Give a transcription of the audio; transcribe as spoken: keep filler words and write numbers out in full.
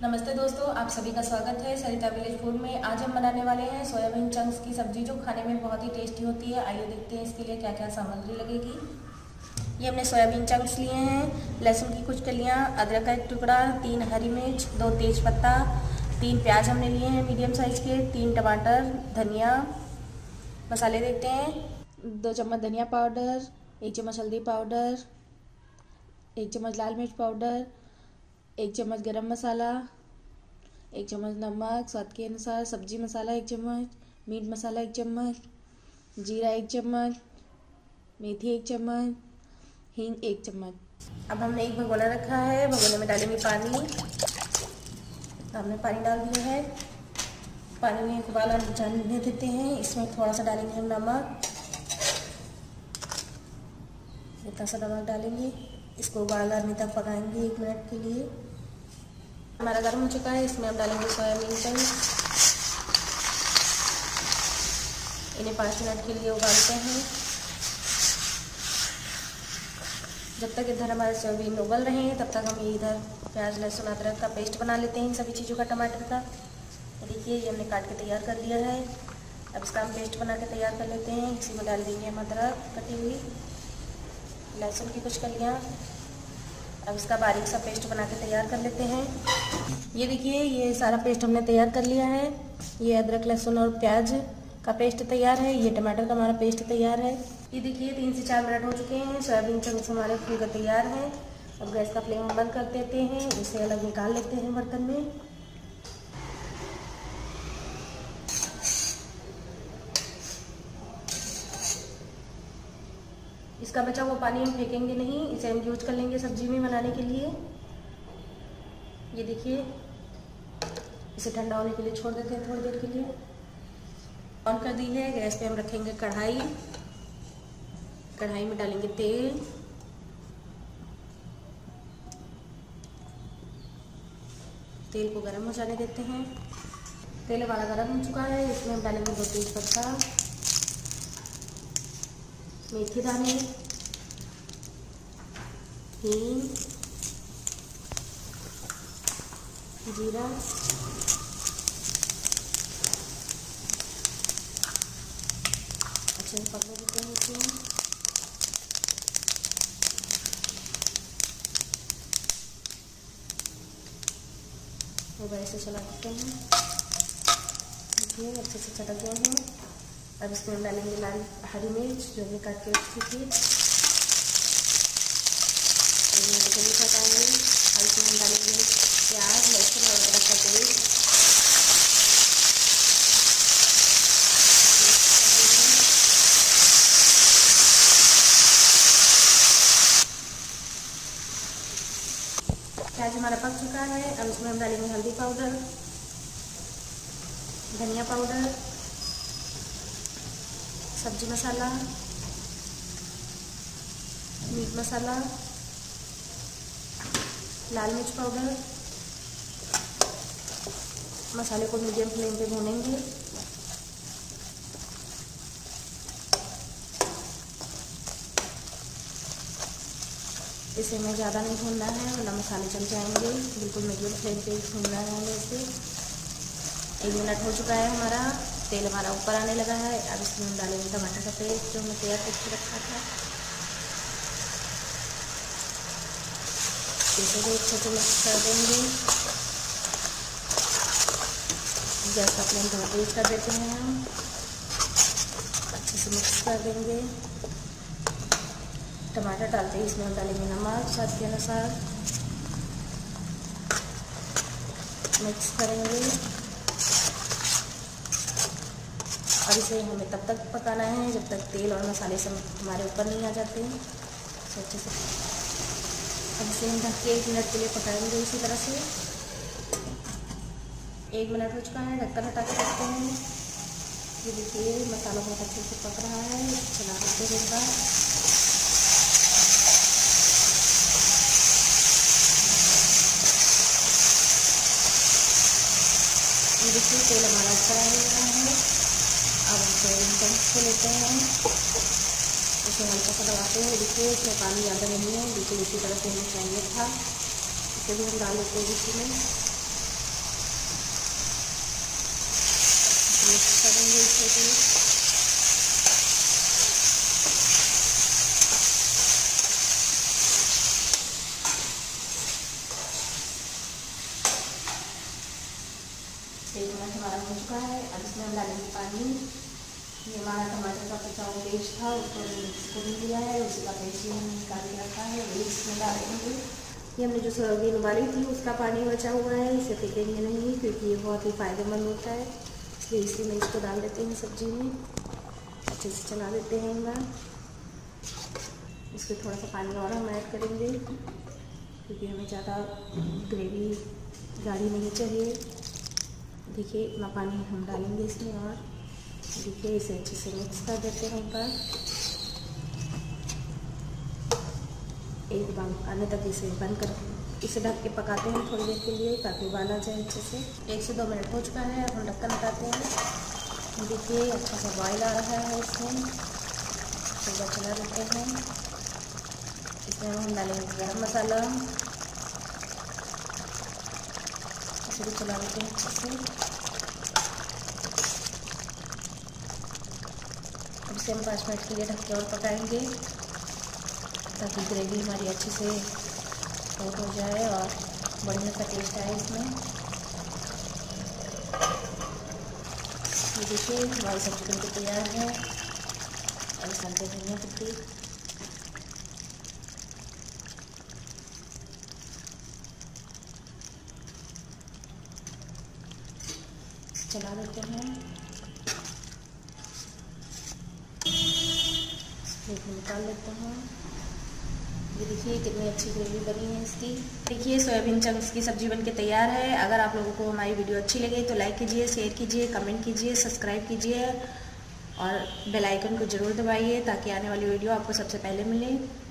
नमस्ते दोस्तों, आप सभी का स्वागत है सरिता विलेज फूड में। आज हम बनाने वाले हैं सोयाबीन चंक्स की सब्जी, जो खाने में बहुत ही टेस्टी होती है। आइए देखते हैं इसके लिए क्या क्या सामग्री लगेगी। ये हमने सोयाबीन चंक्स लिए हैं, लहसुन की कुछ कलियाँ, अदरक का एक टुकड़ा, तीन हरी मिर्च, दो तेज पत्ता, तीन प्याज हमने लिए हैं मीडियम साइज के, तीन टमाटर, धनिया। मसाले देखते हैं। दो चम्मच धनिया पाउडर, एक चम्मच हल्दी पाउडर, एक चम्मच लाल मिर्च पाउडर, एक चम्मच गरम मसाला, एक चम्मच नमक स्वाद के अनुसार, सब्जी मसाला एक चम्मच, मीट मसाला एक चम्मच, जीरा एक चम्मच, मेथी एक चम्मच, हींग एक चम्मच। अब हमने एक भगोना रखा है, भगोने में डालेंगे पानी। हमने पानी डाल दिया है, पानी में उबाल जाने देते हैं। इसमें थोड़ा सा डालेंगे हम नमक, इतना सा नमक डालेंगे। इसको उबाल आने तक पकाएंगे एक मिनट के लिए। हमारा गर्म हो चुका है, इसमें हम डालेंगे सोयाबीन चंक्स। इन्हें पाँच मिनट के लिए उबालते हैं। जब तक इधर हमारे सोयाबीन उबल रहे हैं, तब तक हम इधर प्याज लहसुन अदरक का पेस्ट बना लेते हैं, इन सभी चीज़ों का, टमाटर का। देखिए ये हमने काट के तैयार कर लिया है। अब इसका हम पेस्ट बना के तैयार कर लेते हैं। इसी में डाल देंगे हम अदरक कटी हुई, लहसुन की कुछ कलियाँ। अब इसका बारीक सा पेस्ट बना के तैयार कर लेते हैं। ये देखिए ये सारा पेस्ट हमने तैयार कर लिया है। ये अदरक लहसुन और प्याज का पेस्ट तैयार है। ये टमाटर का हमारा पेस्ट तैयार है। ये देखिए तीन से चार मिनट हो चुके हैं। सोयाबीन चंक्स हमारे फूल कर तैयार हैं। अब गैस का फ्लेम बंद कर देते हैं। इसे अलग निकाल लेते हैं बर्तन में। इसका बचा हुआ पानी हम फेंकेंगे नहीं, इसे हम यूज कर लेंगे सब्जी में बनाने के लिए। ये देखिए इसे ठंडा होने के लिए छोड़ देते हैं थोड़ी देर के लिए। ऑन कर दी है। गैस पे हम रखेंगे कढ़ाई। कढ़ाई में डालेंगे तेल। तेल को गर्म हो जाने देते हैं। तेल हमारा गर्म हो चुका है। इसमें हम डालेंगे दो तेज पत्ता, मेथी दाने, हींग, जीरा, अच्छे से पकने देते हैं इसमें। वो ऐसे चला देते हैं। देखिए अच्छे से चटक गए हैं। अब इसमें हम डालेंगे लाल हरी मिर्च जो हमने काट के रखी थी, पकाएंगे। और इसमें हम डालेंगे प्याज लहसुन और अदरक का पेस्ट। प्याज हमारा पक चुका है। अब इसमें हम डालेंगे हल्दी पाउडर, धनिया पाउडर, सब्जी मसाला, मीट मसाला, लाल मिर्च पाउडर। मसाले को मीडियम फ्लेम पे भूनेंगे। इसे हमें ज़्यादा नहीं भूनना है वरना मसाले जल जाएंगे। बिल्कुल मीडियम फ्लेम पे भूनना है हमें इसे। एक मिनट हो चुका है हमारा। तेल हमारा ऊपर आने लगा है। अब इसमें हम डालेंगे टमाटर का पेस्ट जो हमने तैयार करके रखा था। इसे भी अच्छे से मिक्स कर देंगे। गैस का फ्लेम थोड़ा तेज कर देते हैं हम। अच्छे से मिक्स कर देंगे। टमाटर डालते ही इसमें हम डालेंगे नमक स्वाद के अनुसार। मिक्स करेंगे और इसे हमें तब तक पकाना है जब तक तेल और मसाले सब हमारे ऊपर नहीं आ जाते हैं। तो अच्छे से अब इसे हम ढक के एक मिनट के लिए पकाएंगे इसी तरह से। एक मिनट हो चुका है, ढक्कन हटा के रखते हैं। ये देखिए मसाला बहुत अच्छे से पक रहा है। चला देते हैं एक बार। ये देखिए तेल हमारा ऊपर आने लगा है। अब हम सोयाबीन चंक्स को लेते हैं, इसे हल्का सा दबाते हैं। देखिए इसमें पानी ज़्यादा नहीं है, बिल्कुल इसी तरह से हमें चाहिए था। इसे भी हम डाल देते हैं इसी में। मिक्स करेंगे इसको भी। एक मिनट हमारा हो चुका है। अब इसमें हम डालेंगे पानी। ये हमारा टमाटर का कच्चा हुआ पेस्ट था, उसको मिक्स कर दिया है, उसी का पेस्ट हमने निकाल के रखा है, वो इसमें डालेंगे। ये हमने जो सोयाबीन उबाली थी उसका पानी बचा हुआ है, इसे फेंकेंगे नहीं क्योंकि ये बहुत ही फ़ायदेमंद होता है, इसलिए इसी में इसको डाल देते हैं सब्जी में। अच्छे से चला देते हैं एक बार। इसमें थोड़ा सा पानी और हम ऐड करेंगे क्योंकि हमें ज़्यादा ग्रेवी गाढ़ी नहीं चाहिए। देखिए इतना पानी हम डालेंगे इसमें और देखिए इसे अच्छे से मिक्स कर देते हैं एक बार। एक बार आने तक इसे बंद कर इसे ढक के पकाते हैं थोड़ी देर के लिए ताकि उबाल आ जाए अच्छे से। एक से दो मिनट हो चुका है, अब हम ढक्कन हटाते हैं। देखिए अच्छा सा बॉयल आ रहा है इसमें, थोड़ा चला देते हैं। इसमें हम डालेंगे गरम मसाला, इसे भी चला देते हैं अच्छे से। अब इसे हम पाँच मिनट के लिए ढक के और पकाएंगे ताकि ग्रेवी हमारी अच्छे से कोट हो जाए और बढ़िया सा टेस्ट आए इसमें। ये देखिए हमारी सब्जी बनके तैयार है। अब डालते हैं धनिया पत्ती, चला देते हैं, प्लेट में निकाल लेते हैं। ये देखिए कितनी अच्छी ग्रेवी बनी है इसकी। देखिए सोयाबीन चंक्स की सब्जी बनके तैयार है। अगर आप लोगों को हमारी वीडियो अच्छी लगे तो लाइक कीजिए, शेयर कीजिए, कमेंट कीजिए, सब्सक्राइब कीजिए और बेल आइकन को ज़रूर दबाइए ताकि आने वाली वीडियो आपको सबसे पहले मिले।